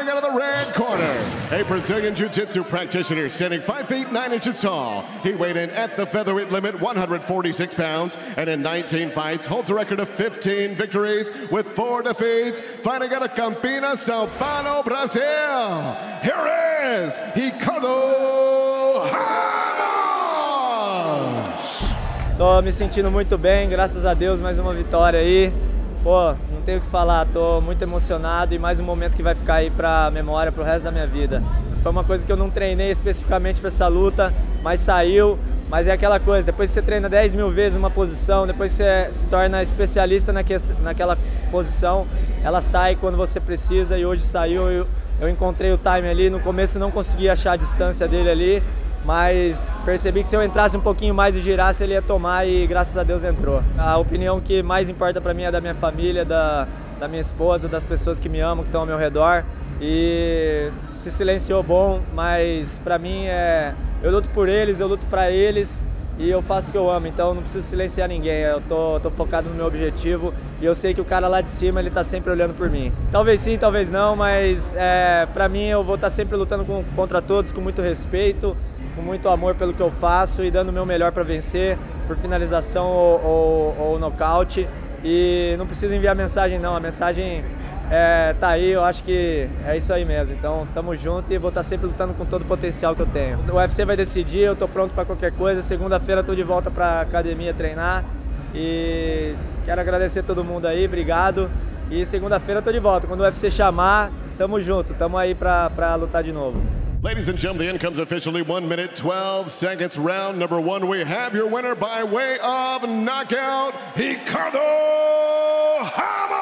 Fighting out of the red corner, a Brazilian Jiu-Jitsu practitioner standing 5 feet 9 inches tall. He weighed in at the featherweight limit, 146 pounds, and in 19 fights holds a record of 15 victories with 4 defeats. Fighting out of Campinas, São Paulo, Brazil. Here is Ricardo Ramos. Tô me sentindo muito bem, graças a Deus, mais uma vitória aí. Pô, não tenho o que falar, tô muito emocionado e mais um momento que vai ficar aí pra memória pro resto da minha vida. Foi uma coisa que eu não treinei especificamente para essa luta, mas saiu. Mas é aquela coisa, depois que você treina 10 mil vezes uma posição, depois você se torna especialista naquela posição, ela sai quando você precisa e hoje saiu. Eu encontrei o time ali, no começo não consegui achar a distância dele ali, mas percebi que se eu entrasse um pouquinho mais e girasse, ele ia tomar e graças a Deus entrou. A opinião que mais importa para mim é da minha família, da minha esposa, das pessoas que me amam, que estão ao meu redor. E se silenciou bom, mas para mim eu luto por eles, eu luto para eles e eu faço o que eu amo, então não preciso silenciar ninguém. Eu tô focado no meu objetivo e eu sei que o cara lá de cima, ele tá sempre olhando por mim. Talvez sim, talvez não, mas para mim eu vou estar sempre lutando contra todos com muito respeito, com muito amor pelo que eu faço e dando o meu melhor para vencer, por finalização ou nocaute. E não preciso enviar mensagem não, a mensagem tá aí, eu acho que é isso aí mesmo. Então tamo junto e vou estar sempre lutando com todo o potencial que eu tenho. O UFC vai decidir, eu tô pronto para qualquer coisa. Segunda-feira tô de volta pra academia treinar e quero agradecer todo mundo aí, obrigado. E segunda-feira tô de volta, quando o UFC chamar, tamo junto, tamo aí pra lutar de novo. Ladies and gentlemen, the end comes officially 1 minute, 12 seconds, round number 1. We have your winner by way of knockout, Ricardo Ramos.